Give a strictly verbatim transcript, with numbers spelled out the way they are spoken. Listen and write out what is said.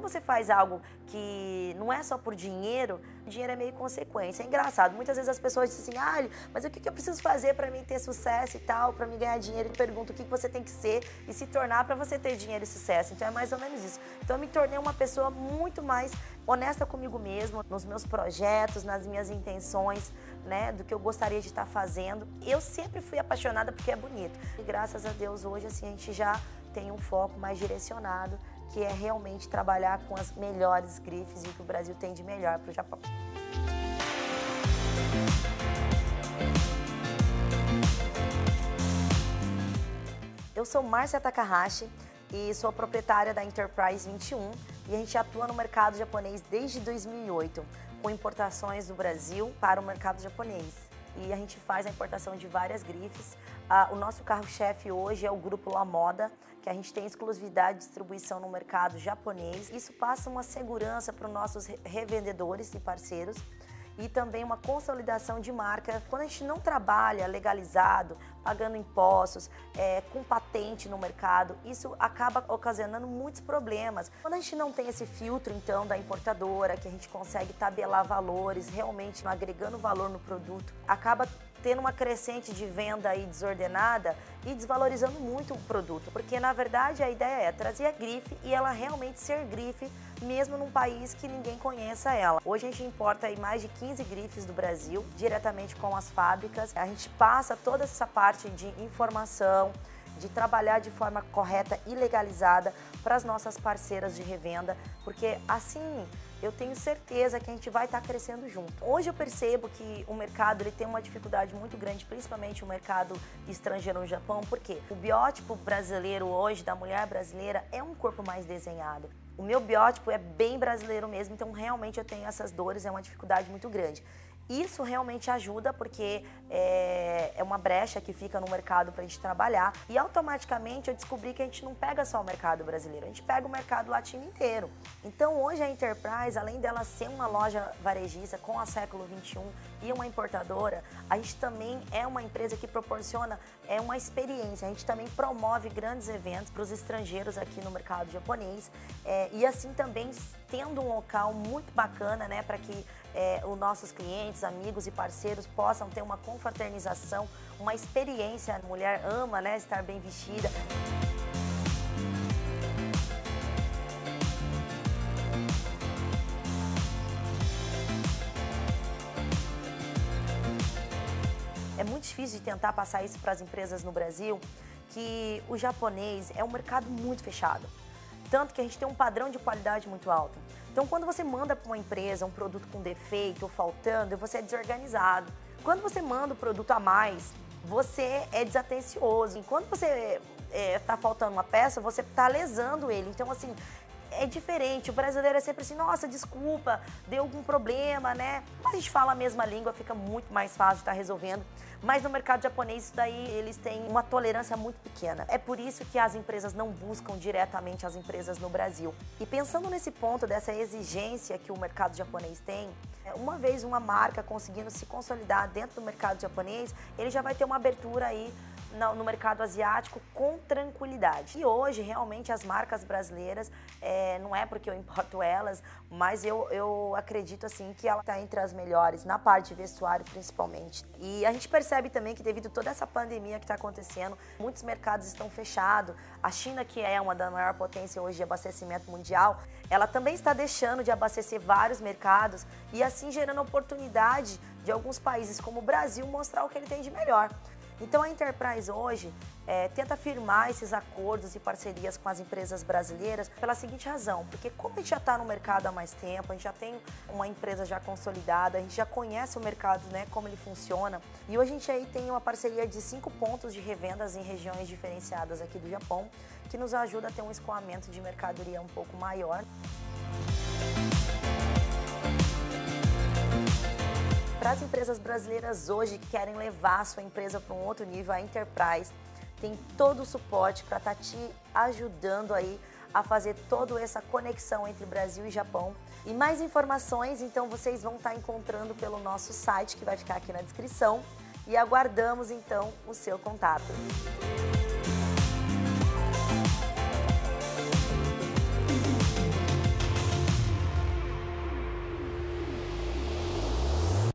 você faz algo que não é só por dinheiro, o dinheiro é meio consequência. É engraçado, muitas vezes as pessoas dizem assim, ah, mas o que eu preciso fazer para mim ter sucesso e tal, para mim ganhar dinheiro? E perguntam o que você tem que ser e se tornar para você ter dinheiro e sucesso. Então é mais ou menos isso. Então eu me tornei uma pessoa muito mais honesta comigo mesma, nos meus projetos, nas minhas intenções, né, do que eu gostaria de estar fazendo. Eu sempre fui apaixonada porque é bonito. E graças a Deus hoje assim a gente já tem um foco mais direcionado, que é realmente trabalhar com as melhores grifes e o que o Brasil tem de melhor para o Japão. Eu sou Márcia Takahashi e sou proprietária da Enterprise vinte e um e a gente atua no mercado japonês desde dois mil e oito, com importações do Brasil para o mercado japonês. E a gente faz a importação de várias grifes. Ah, o nosso carro-chefe hoje é o Grupo Lamoda, que a gente tem exclusividade de distribuição no mercado japonês. Isso passa uma segurança para os nossos revendedores e parceiros e também uma consolidação de marca. Quando a gente não trabalha legalizado, pagando impostos, é, com patente no mercado, isso acaba ocasionando muitos problemas. Quando a gente não tem esse filtro, então, da importadora, que a gente consegue tabelar valores, realmente agregando valor no produto, acaba tendo uma crescente de venda aí desordenada e desvalorizando muito o produto, porque na verdade a ideia é trazer a grife e ela realmente ser grife mesmo num país que ninguém conheça ela. Hoje a gente importa aí mais de quinze grifes do Brasil, diretamente com as fábricas. A gente passa toda essa parte de informação, de trabalhar de forma correta e legalizada para as nossas parceiras de revenda, porque assim eu tenho certeza que a gente vai estar crescendo junto. Hoje eu percebo que o mercado ele tem uma dificuldade muito grande, principalmente o mercado estrangeiro no Japão, porque o biótipo brasileiro hoje, da mulher brasileira, é um corpo mais desenhado. O meu biótipo é bem brasileiro mesmo, então realmente eu tenho essas dores, é uma dificuldade muito grande. Isso realmente ajuda porque é, é uma brecha que fica no mercado para a gente trabalhar e automaticamente eu descobri que a gente não pega só o mercado brasileiro, a gente pega o mercado latino inteiro. Então hoje a Enterprise, além dela ser uma loja varejista com a Século vinte e um e uma importadora, a gente também é uma empresa que proporciona é, uma experiência, a gente também promove grandes eventos para os estrangeiros aqui no mercado japonês é, e assim também tendo um local muito bacana, né, para que é, os nossos clientes, amigos e parceiros possam ter uma confraternização, uma experiência. A mulher ama, né, estar bem vestida. É muito difícil de tentar passar isso para as empresas no Brasil, que o japonês é um mercado muito fechado. Tanto que a gente tem um padrão de qualidade muito alto. Então, quando você manda para uma empresa um produto com defeito ou faltando, você é desorganizado. Quando você manda o produto a mais, você é desatencioso. E quando você está é, faltando uma peça, você está lesando ele. Então, assim, é diferente. O brasileiro é sempre assim, nossa, desculpa, deu algum problema, né? Mas a gente fala a mesma língua, fica muito mais fácil de estar resolvendo. Mas no mercado japonês, isso daí, eles têm uma tolerância muito pequena. É por isso que as empresas não buscam diretamente as empresas no Brasil. E pensando nesse ponto dessa exigência que o mercado japonês tem, uma vez uma marca conseguindo se consolidar dentro do mercado japonês, ele já vai ter uma abertura aí no mercado asiático com tranquilidade. E hoje, realmente, as marcas brasileiras, é, não é porque eu importo elas, mas eu, eu acredito assim que ela está entre as melhores, na parte de vestuário principalmente. E a gente percebe também que devido a toda essa pandemia que está acontecendo, muitos mercados estão fechados. A China, que é uma da maior potência hoje de abastecimento mundial, ela também está deixando de abastecer vários mercados e assim gerando oportunidade de alguns países como o Brasil mostrar o que ele tem de melhor. Então a Enterprise hoje é, tenta firmar esses acordos e parcerias com as empresas brasileiras pela seguinte razão, porque como a gente já está no mercado há mais tempo, a gente já tem uma empresa já consolidada, a gente já conhece o mercado, né, como ele funciona, e hoje a gente aí tem uma parceria de cinco pontos de revendas em regiões diferenciadas aqui do Japão, que nos ajuda a ter um escoamento de mercadoria um pouco maior. Para as empresas brasileiras hoje que querem levar a sua empresa para um outro nível, a Enterprise tem todo o suporte para estar te ajudando aí a fazer toda essa conexão entre Brasil e Japão. E mais informações, então, vocês vão estar encontrando pelo nosso site, que vai ficar aqui na descrição. E aguardamos, então, o seu contato.